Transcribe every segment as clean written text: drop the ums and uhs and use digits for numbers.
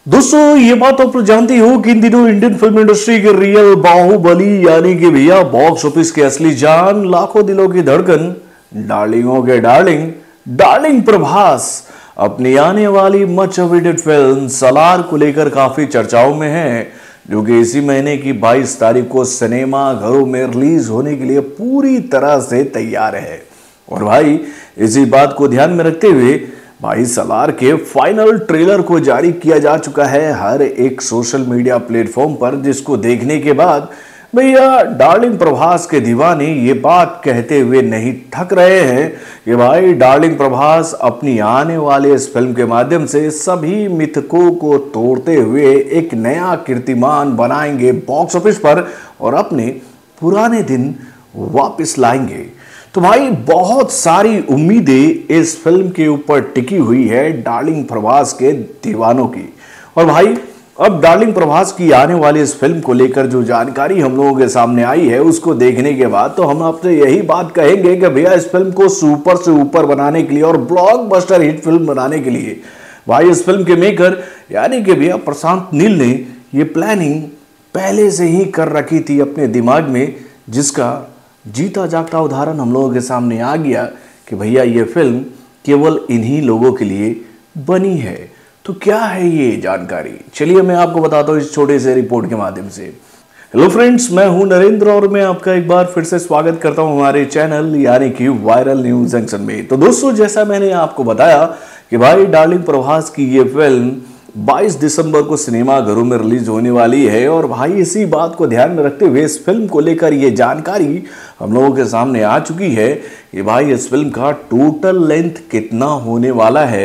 दोस्तों ये बात आप जानती हो कि इन दिनों इंडियन फिल्म इंडस्ट्री के रियल बाहुबली यानी कि भैया बॉक्स ऑफिस के असली जान, लाखों दिलों की धड़कन, डार्लिंगों के डार्लिंग, डार्लिंग प्रभास अपनी आने वाली मच अवेटेड फिल्म सलार को लेकर काफी चर्चाओं में है, जो कि इसी महीने की 22 तारीख को सिनेमा घरों में रिलीज होने के लिए पूरी तरह से तैयार है। और भाई इसी बात को ध्यान में रखते हुए भाई सलार के फाइनल ट्रेलर को जारी किया जा चुका है हर एक सोशल मीडिया प्लेटफॉर्म पर, जिसको देखने के बाद भैया डार्लिंग प्रभास के दीवाने ये बात कहते हुए नहीं थक रहे हैं कि भाई डार्लिंग प्रभास अपनी आने वाले इस फिल्म के माध्यम से सभी मिथकों को तोड़ते हुए एक नया कीर्तिमान बनाएंगे बॉक्स ऑफिस पर और अपने पुराने दिन वापस लाएंगे। तो भाई बहुत सारी उम्मीदें इस फिल्म के ऊपर टिकी हुई है डार्लिंग प्रभास के दीवानों की। और भाई अब डार्लिंग प्रभास की आने वाली इस फिल्म को लेकर जो जानकारी हम लोगों के सामने आई है उसको देखने के बाद तो हम आपसे यही बात कहेंगे कि भैया इस फिल्म को सुपर से ऊपर बनाने के लिए और ब्लॉकबस्टर हिट फिल्म बनाने के लिए भाई इस फिल्म के मेकर यानी कि भैया प्रशांत नील ने ये प्लानिंग पहले से ही कर रखी थी अपने दिमाग में, जिसका जीता जागता उदाहरण हम लोगों के सामने आ गया कि भैया ये फिल्म केवल इन्हीं लोगों के लिए बनी है। तो क्या है ये जानकारी, चलिए मैं आपको बताता हूँ इस छोटे से रिपोर्ट के माध्यम से। हेलो फ्रेंड्स, मैं हूं नरेंद्र और मैं आपका एक बार फिर से स्वागत करता हूं हमारे चैनल यानी कि वायरल न्यूज जंक्शन में। तो दोस्तों जैसा मैंने आपको बताया कि भाई डार्लिंग प्रभास की ये फिल्म 22 दिसंबर को सिनेमा घरों में रिलीज होने वाली है और भाई इसी बात को ध्यान में रखते हुए इस फिल्म को लेकर ये जानकारी हम लोगों के सामने आ चुकी है कि भाई इस फिल्म का टोटल लेंथ कितना होने वाला है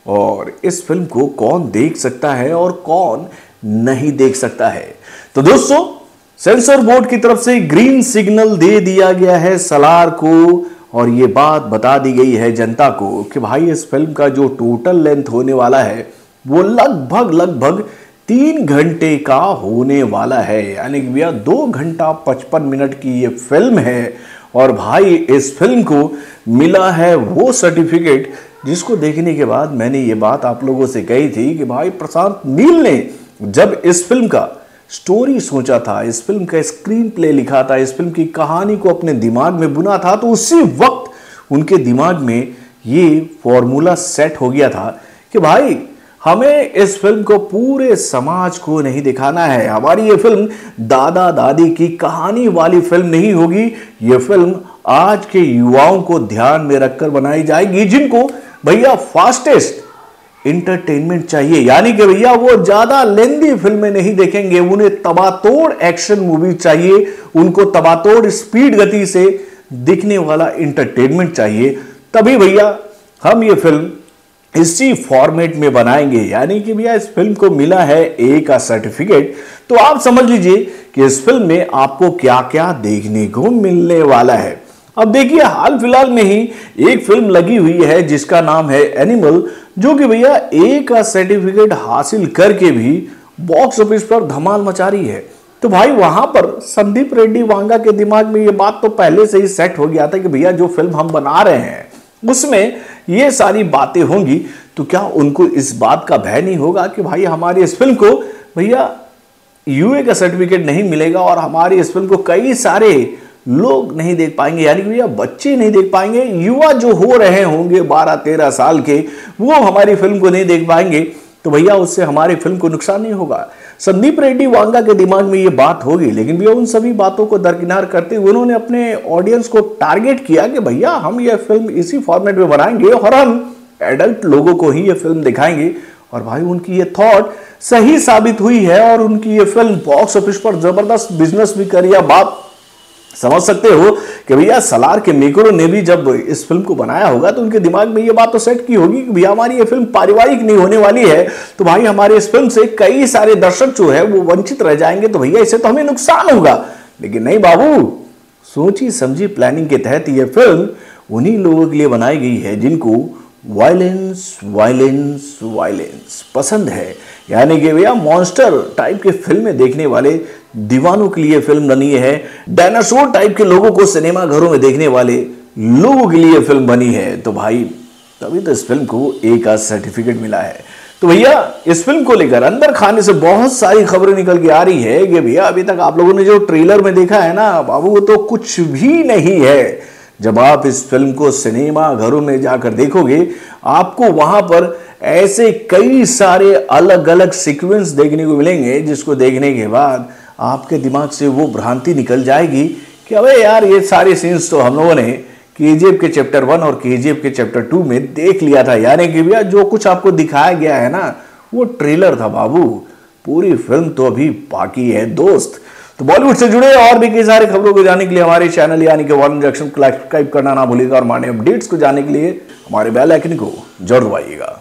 और इस फिल्म को कौन देख सकता है और कौन नहीं देख सकता है। तो दोस्तों सेंसर बोर्ड की तरफ से ग्रीन सिग्नल दे दिया गया है सलार को और ये बात बता दी गई है जनता को कि भाई इस फिल्म का जो टोटल लेंथ होने वाला है वो लगभग 3 घंटे का होने वाला है, यानी कि भैया 2 घंटा 55 मिनट की ये फिल्म है। और भाई इस फिल्म को मिला है वो सर्टिफिकेट जिसको देखने के बाद मैंने ये बात आप लोगों से कही थी कि भाई प्रशांत नील ने जब इस फिल्म का स्टोरी सोचा था, इस फिल्म का स्क्रीन प्ले लिखा था, इस फिल्म की कहानी को अपने दिमाग में बुना था, तो उसी वक्त उनके दिमाग में ये फॉर्मूला सेट हो गया था कि भाई हमें इस फिल्म को पूरे समाज को नहीं दिखाना है। हमारी ये फिल्म दादा दादी की कहानी वाली फिल्म नहीं होगी, ये फिल्म आज के युवाओं को ध्यान में रखकर बनाई जाएगी जिनको भैया फास्टेस्ट इंटरटेनमेंट चाहिए, यानी कि भैया वो ज्यादा लेंदी फिल्में नहीं देखेंगे, उन्हें तबातोड़ एक्शन मूवी चाहिए, उनको तबातोड़ स्पीड गति से दिखने वाला इंटरटेनमेंट चाहिए। तभी भैया हम ये फिल्म इसी फॉर्मेट में बनाएंगे, यानी कि भैया इस फिल्म को मिला है ए का सर्टिफिकेट। तो आप समझ लीजिए कि इस फिल्म में आपको क्या क्या देखने को मिलने वाला है। अब देखिए हाल फिलहाल में ही एक फिल्म लगी हुई है जिसका नाम है एनिमल, जो कि भैया ए का सर्टिफिकेट हासिल करके भी बॉक्स ऑफिस पर धमाल मचा रही है। तो भाई वहां पर संदीप रेड्डी वांगा के दिमाग में ये बात तो पहले से ही सेट हो गया था कि भैया जो फिल्म हम बना रहे हैं उसमें ये सारी बातें होंगी, तो क्या उनको इस बात का भय नहीं होगा कि भाई हमारी इस फिल्म को भैया यूए का सर्टिफिकेट नहीं मिलेगा और हमारी इस फिल्म को कई सारे लोग नहीं देख पाएंगे, यानी कि भैया बच्चे नहीं देख पाएंगे, युवा जो हो रहे होंगे 12-13 साल के वो हमारी फिल्म को नहीं देख पाएंगे, तो भैया उससे हमारी फिल्म को नुकसान नहीं होगा। संदीप रेड्डी वांगा के दिमाग में ये बात होगी, लेकिन भैया उन सभी बातों को दरकिनार करते हुए उन्होंने अपने ऑडियंस को टारगेट किया कि भैया हम ये फिल्म इसी फॉर्मेट में बनाएंगे और हम एडल्ट लोगों को ही ये फिल्म दिखाएंगे। और भाई उनकी ये थॉट सही साबित हुई है और उनकी ये फिल्म बॉक्स ऑफिस पर जबरदस्त बिजनेस भी करी। अब आप समझ सकते हो कि भैया सलार के मेकरों ने भी जब इस फिल्म को बनाया होगा तो उनके दिमाग में ये बात तो सेट की होगी कि भैया हमारी ये फिल्म पारिवारिक नहीं होने वाली है, तो भाई हमारे इस फिल्म से कई सारे दर्शक जो है वो वंचित रह जाएंगे, तो भैया इससे तो हमें नुकसान होगा। लेकिन नहीं बाबू, सोची समझी प्लानिंग के तहत ये फिल्म उन्हीं लोगों के लिए बनाई गई है जिनको वायलेंस वायलेंस वायलेंस पसंद है, यानी कि भैया मॉन्स्टर टाइप के फिल्में देखने वाले दीवानों के लिए फिल्म बनी है, डायनासोर टाइप के लोगों को सिनेमा घरों में देखने वाले लोगों के लिए फिल्म बनी है। तो भाई तभी तो इस फिल्म को ए का सर्टिफिकेट मिला है। तो भैया इस फिल्म को लेकर अंदर खाने से बहुत सारी खबरें निकल के आ रही है कि भैया अभी तक आप लोगों ने जो ट्रेलर में देखा है ना बाबू, वो तो कुछ भी नहीं है। जब आप इस फिल्म को सिनेमा घरों में जाकर देखोगे आपको वहां पर ऐसे कई सारे अलग अलग सीक्वेंस देखने को मिलेंगे जिसको देखने के बाद आपके दिमाग से वो भ्रांति निकल जाएगी कि अबे यार ये सारे सीन्स तो हम लोगों ने केजीएफ के चैप्टर 1 और केजीएफ के चैप्टर 2 में देख लिया था। यानी कि भैया जो कुछ आपको दिखाया गया है ना वो ट्रेलर था बाबू, पूरी फिल्म तो अभी बाकी है दोस्त। तो बॉलीवुड से जुड़े और भी कई सारे खबरों को जानने के लिए हमारे चैनल यानी कि वॉल्यूम रिएक्शन को सब्सक्राइब करना ना भूलिएगा और हमारे अपडेट्स को जानने के लिए हमारे बेल आइकन को जरूर दबाइएगा।